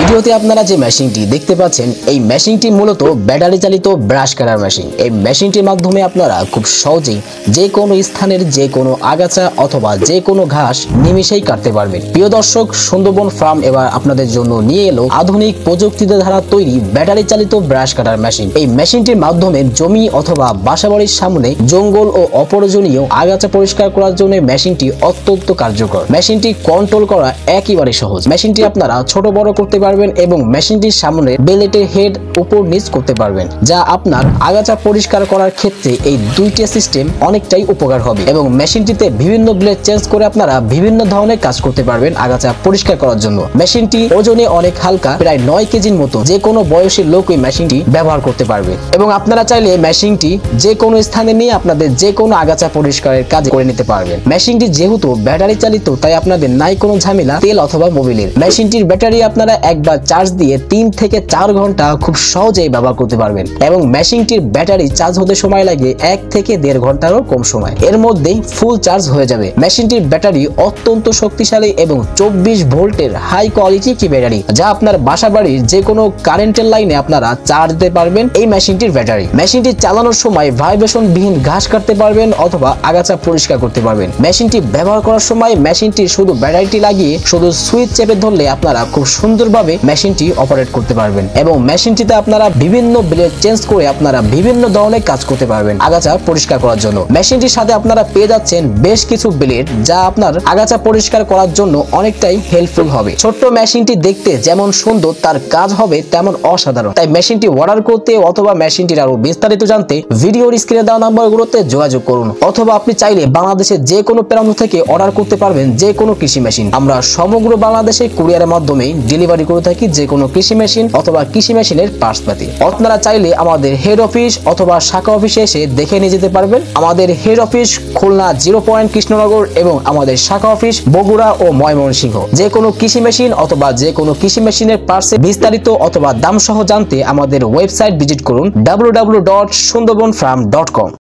ভিডিওতে আপনারা যে মেশিনটি দেখতে পাচ্ছেন এই মেশিনটি মূলত ব্যাটারি চালিত ব্রাশ কাটার মেশিন। এই মেশিনটির মাধ্যমে আপনারা খুব সহজেই যে কোনো স্থানের যে কোনো আগাছা অথবা যে কোনো ঘাস নিমিষেই কাটতে পারবেন। প্রিয় দর্শক, সুন্দরবন ফার্ম এবার আপনাদের জন্য নিয়ে এলো আধুনিক প্রযুক্তিতে দ্বারা তৈরি ব্যাটারি চালিত ব্রাশ কাটার মেশিন। এই মেশিনটির মাধ্যমে জমি অথবা বাসাবাড়ির সামনে জঙ্গল ও অপ্রয়োজনীয় আগাছা পরিষ্কার করার জন্য মেশিনটি অত্যন্ত কার্যকর। মেশিনটি কন্ট্রোল করা একেবারে সহজ। মেশিনটি আপনারা ছোট বড় করতে পারবেন এবং মেশিনটির সামনে বেলেটের হেড উপর নিচ করতে পারবেন, যা আপনার আগাছা পরিষ্কার করার ক্ষেত্রে এই দুইটি সিস্টেম অনেকটাই উপকার হবে। এবং মেশিনটিতে বিভিন্ন ব্লেড চেঞ্জ করে আপনারা বিভিন্ন ধরনের কাজ করতে পারবেন আগাছা পরিষ্কার করার জন্য। মেশিনটি ওজনে অনেক হালকা, প্রায় 9 কেজির মতো। যে কোনো বয়সের লোক এই মেশিনটি ব্যবহার করতে পারবে এবং আপনারা চাইলে মেশিনটি যে কোনো স্থানে নিয়ে আপনাদের যে কোনো আগাছা পরিষ্কারের কাজ করে নিতে পারবেন। মেশিনটি যেহেতু ব্যাটারি চালিত, তাই আপনাদের নাই কোনো ঝামেলা তেল অথবা মোবিলের। মেশিনটির ব্যাটারি আপনারা একবার চার্জ দিয়ে 3 থেকে 4 ঘন্টা খুব সহজেই ব্যবহার করতে পারবেন এবং মেশিনটির ব্যাটারি চার্জ হতে সময় লাগে 1 থেকে 1.5 ঘন্টারও কম সময়। এর মধ্যেই ফুল চার্জ হয়ে যাবে। মেশিনটির ব্যাটারি অত্যন্ত শক্তিশালী এবং 24 ভোল্টের হাই কোয়ালিটি কি ব্যাটারি, যা আপনার বাসাবাড়ির যে কোনো কারেন্টের লাইনে আপনারা চার্জ দিতে পারবেন এই মেশিনটির ব্যাটারি। মেশিনটি চালানোর সময় ভাইব্রেশন বিহীন ঘাস কাটতে পারবেন অথবা আগাছা পরিষ্কার করতে পারবেন। মেশিনটি ব্যবহার করার সময় মেশিনটি শুধু ব্যাটারিটি লাগিয়ে শুধু সুইচ চেপে ধরলে আপনারা খুব সুন্দরভাবে মেশিনটি অপারেট করতে পারবেন এবং মেশিনটিতে আপনারা বিভিন্ন ব্লেড চেঞ্জ করে আপনারা বিভিন্ন ধরনের কাজ করতে পারবেন আগাছা পরিষ্কার করার জন্য। মেশিনটির সাথে আপনারা পেয়ে যাচ্ছেন বেশ কিছু ব্লেড, যা আপনার আগাছা পরিষ্কার করার জন্য অনেকটাই হেল্পফুল হবে। ছোট্ট মেশিনটি দেখতে যেমন সুন্দর, তার কাজ হবে তেমন অসাধারণ। তাই মেশিনটি অর্ডার করতে অথবা মেশিনটির আরো বিস্তারিত জানতে ভিডিওর স্ক্রিনে দেওয়া নাম্বারগুলোতে যোগাযোগ করুন, অথবা আপনি চাইলে বাংলাদেশের যে কোনো প্রান্ত থেকে অর্ডার করতে পারবেন যে কোনো কৃষি মেশিন। আমরা সমগ্র বাংলাদেশে কুরিয়ারের মাধ্যমে ডেলিভারি করে থাকি যে কোনো কৃষি মেশিন অথবা কৃষি মেশিনের পার্টসপাতি। আপনারা চাইলে আমাদের হেড অফিস অথবা শাখা অফিসে এসে দেখে নিয়ে যেতে পারবেন। আমাদের head office Khulna 0 point Krishnanagar এবং আমাদের শাখা অফিস বগুড়া ও ময়মনসিংহ। যে কোনো কৃষি মেশিন অথবা যে কোনো কৃষি মেশিনের পার্টসের বিস্তারিত অথবা দাম সহ জানতে আমাদের ওয়েবসাইট ভিজিট করুন www.sundarbanfarm.com।